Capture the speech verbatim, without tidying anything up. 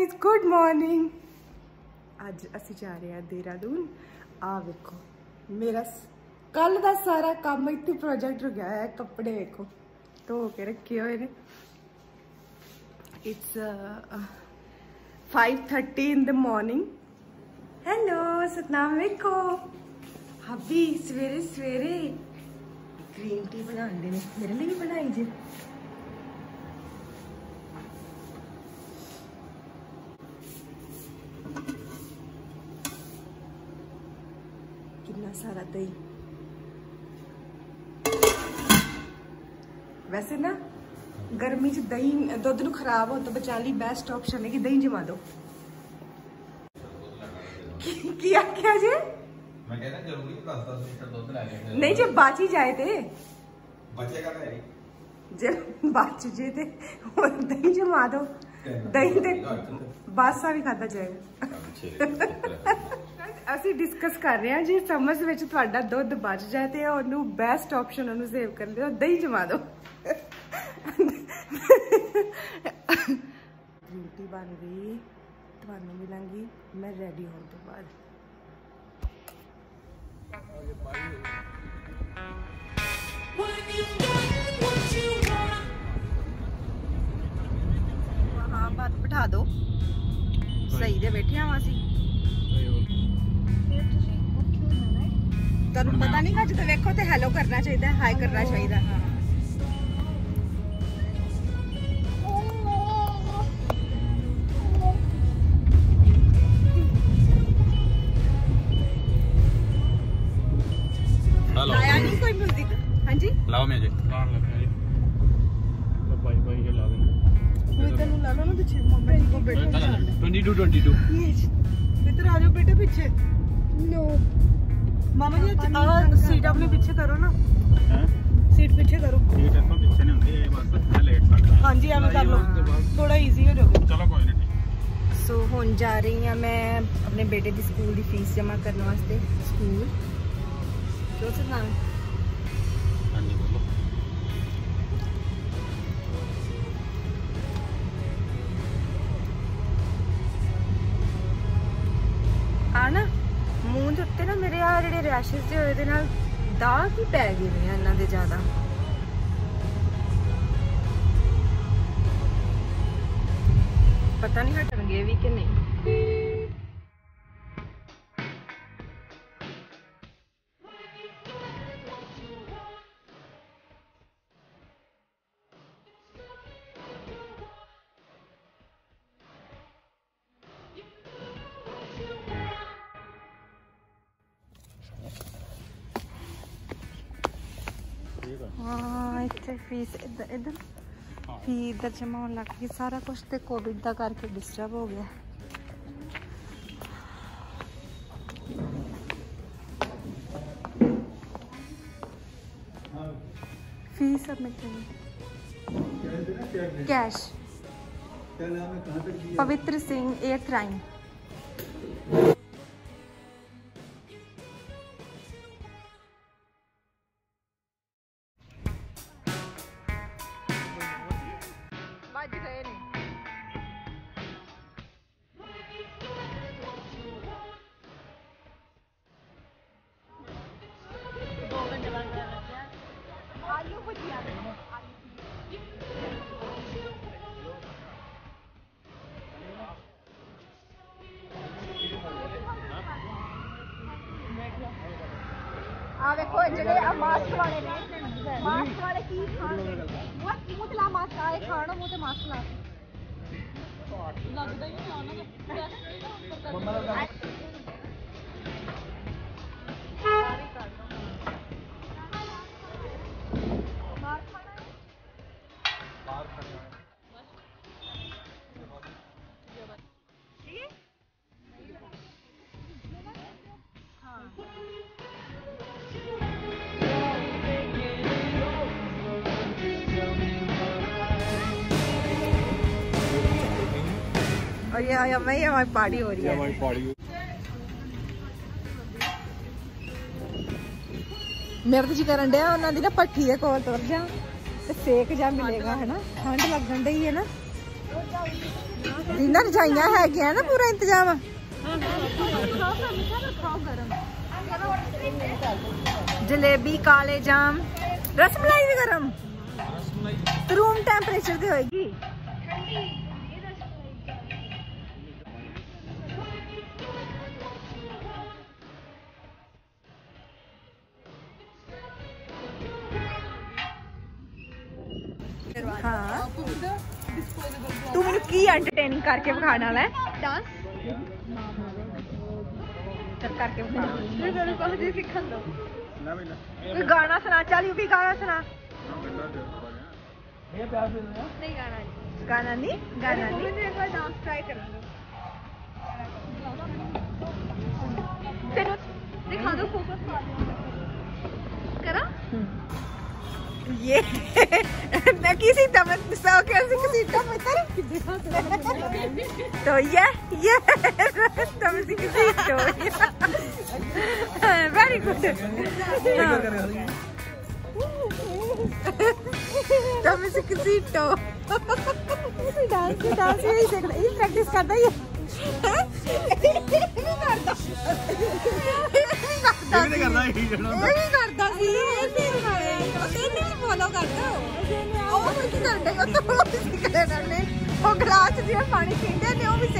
Guys good morning. अज असी जा रहे हैं देहरादून। आ वेखो मेरा कल का सारा काम इतने प्रोजेक्ट हो गया है। कपड़े वेखो धो के रखे हुए ने। It's five thirty in the morning. Hello Satnam, वेखो हबी सवेरे सवेरे ग्रीन टी बनाते ने। मेरे लिए भी बनाई जी। कितना सारा दही। वैसे ना गर्मी च दही दुध नूं खराब हो तो बचा ली बेस्ट ऑप्शन है कि दही जमा दो। क्या क्या जी? मैं कहना जरूरी दस दस लीटर दूध ला के नहीं जब बाची जाए थे बचेगा नहीं। जब बाच जे थे और दही जमा दो। दही ते बासा भी खाता जाएगा। ਅਸੀਂ डिस्कस कर रहे हैं जी समझ विच तुहाडा दुध बच जाए तो उन्होंने बेस्ट ऑप्शन उन्होंने सेव कर लियो, दही जमा दो। ग्रीन टी बन गई, तुहानू मिलांगी मैं रेडी होने तो बाद। हाँ बात बिठा दो सही दे बैठे हाँ असी। तुहानू पता नहीं अज तो वेखो तो हैलो करना चाहिए, हाय करना चाहिए। लाया नहीं कोई म्यूजिक? हाँ जी लाओ म्यूजिक। लाओ लगा जी। लो भाई भाई ये ला देंगे। मैं तेनू ला लो ना पीछे मम्मी को बैठो। ट्वेंटी टू ट्वेंटी टू इधर आ जाओ बेटे पीछे। नो मामा जी आ सीट अपने पीछे करो ना। हैं सीट पीछे करो। सीट इसमें पीछे नहीं होती है बस मैं लेट सकता। हां जी एवं कर लो थोड़ा इजी हो जाएगा। चलो कोई नहीं। सो हुन जा रही हां मैं अपने बेटे दी स्कूल दी फीस जमा करने वास्ते। स्कूल क्यों से नाम? हां जी बोलो। आना मूंह ਦੇ ਉੱਤੇ ਨਾ ਮੇਰੇ ਆ ਜਿਹੜੇ ਰੈਸ਼ਸ ਜਿਹੇ ਹੋਏ ਦੇ ਨਾਲ ਦਾਗ ਹੀ ਪੈ ਗਏ ਨੇ ਇਹਨਾਂ ਦੇ ਜ਼ਿਆਦਾ। ਪਤਾ ਨਹੀਂ ਹਟਣਗੇ ਵੀ ਕਿ ਨਹੀਂ। हाँ इतने फीस इधर इधर फी इधर जमा होने लग गई। सारा कुछ तो कोविड का करके डिस्टर्ब हो गया। फीस सबमिट करनी cash. Pavitra Singh a crime. आ देखो जेडे मास्क वाले ने मास्क वाले की खान वो मुंह ला मास्क आए खानो मुंह ते मास्क ला लगदा ही ना ना और ये हमारी हमारी पार्टी हो रही है। हमारी पार्टी मेरे तो जी करन डया उन्होंने ना भट्ठी के कोल तुर जा सेक जा मिलेगा है ना। ठंड लगन डई है ना। इन्ना रजाइयां है गया ना पूरा इंतजाम। जलेबी काले जाम रसमलाई भी गरम रूम टेम्परेचर ते होएगी। हाँ तू मैनू की एंटरटेनिंग करके विखाने वाला है? डांस करके सीखन दो। कोई गाना सुना, चल यू भी गाना सुना। नहीं गाना गाना नहीं गाना नहीं एक बार डांस ट्राई कर दो। तेरे दिखा दो फोकस करा ये मैं किसी तमत सौ कैसे किसी तमत तो ये ये तम से किसी तो वेरी गुड तम से किसी तो डांस डांस यही देखना ये प्रैक्टिस करता ही पानी पीते ने